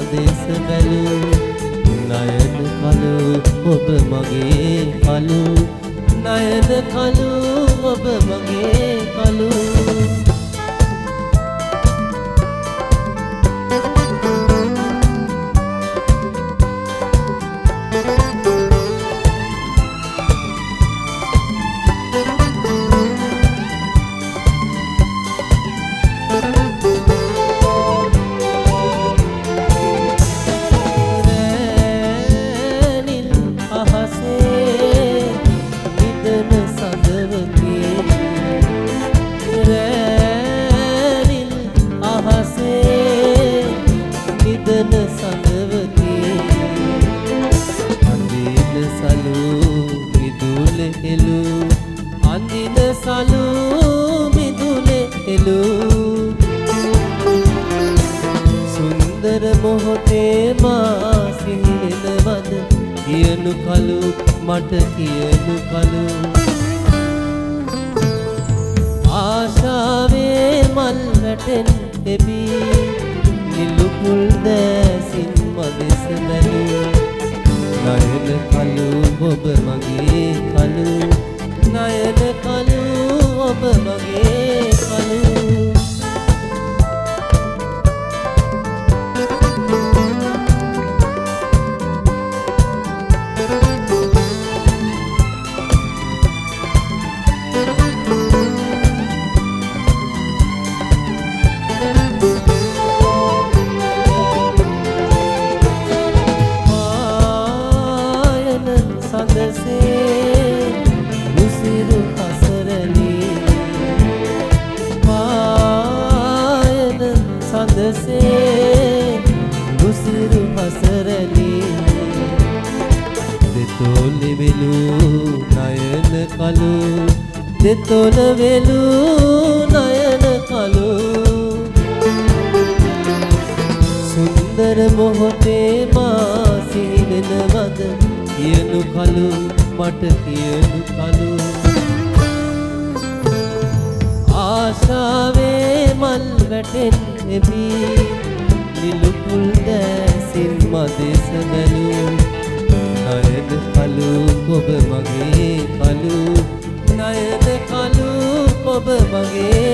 මදෙස බැලූ නයන කලු ඔබ මගේ කලු නයන කලු ඔබ මගේ කලු අඳින සලු මිදුලේ එළු සුන්දර මොහොතේ මා සිහිනවද කියනු කලු මට කියනු කලු ආශාවේ මල් වැටෙන් එබී නිලුපුල් දැසින් මදෙස බැලූ නයන කලු ඔබ මගේ කලු නයන කලු ඔබ මගේ කලු පායන සඳසේ උසිරු හසරලී පායන සඳසේ උසිරු හසරලී දෙතොල වෙලූ නයන කලු දෙතොල වෙලූ නයන කලු සුන්දර මොහොතේ මා සිහිනවද කියනු කලු මට කියනු කලු ආශාවේ මල් වැටෙන් එබී නිලුපුල් දැසින් මදෙස බැලූ නයන කලු ඔබ මගේ කලු නයන කලු ඔබ මගේ